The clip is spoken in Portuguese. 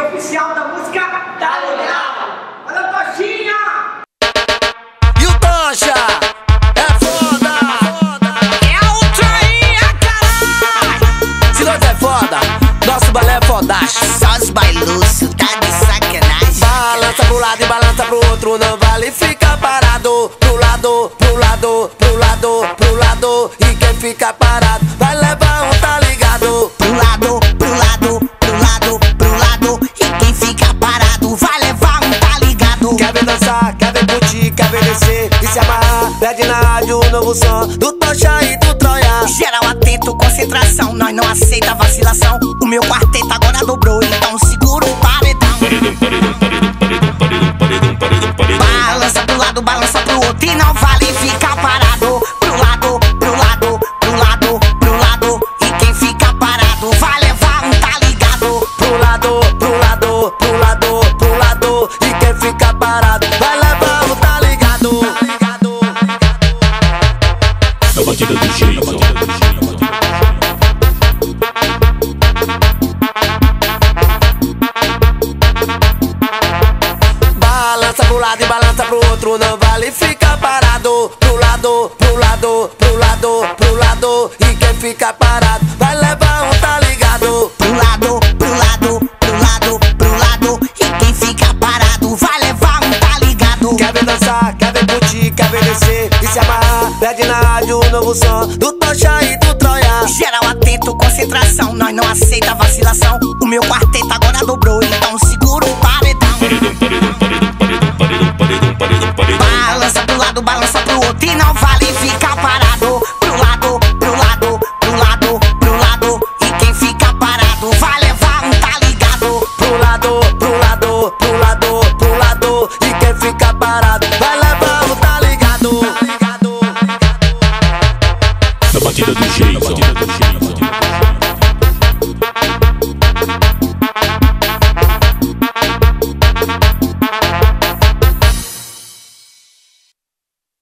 oficial da música Tá Legal. Olha a Toshinha! E o Tocha é foda! É o Troinha, caralho! Se nós é foda, nosso balé é fodacho. Só os bailuços, tá de sacanagem. Balança pro lado e balança pro outro, não vale ficar parado. Pro lado, pro lado, pro lado, pro lado. E quem fica parado vai levar um, tá ligado? Pro lado, pro lado, pro lado, pro lado. E quem fica parado vai levar um, tá ligado? Quer ver dançar, quer ver curtir, quer ver descer e se amarrar? Pede na rádio o novo som do Tocha e do Troia. Geral atento, concentração, nós não aceita vacilação. O meu quarteto agora dobrou, então segura o paredão. Balança pro lado, balança pro outro e não vale ficar parado. Pro lado, pro lado, pro lado, pro lado. E quem fica parado vai levar um, tá ligado? Pro lado, pro lado, pro lado, pro lado. E quem fica parado vai levar um, tá ligado? É a batida do Jason. Balança pro lado e balança pro outro, não vale ficar parado. Pro lado, pro lado, pro lado, pro lado. E quem fica parado vai levar um, tá ligado? Pro lado, pro lado, pro lado, pro lado. E quem fica parado vai levar um, tá ligado? Quer ver dançar, quer ver curtir, quer ver descer e se amarrar? Pede na rádio o novo som do Tocha e do Troia. Geral atento, concentração, nós não aceita vacilação. O meu quarteto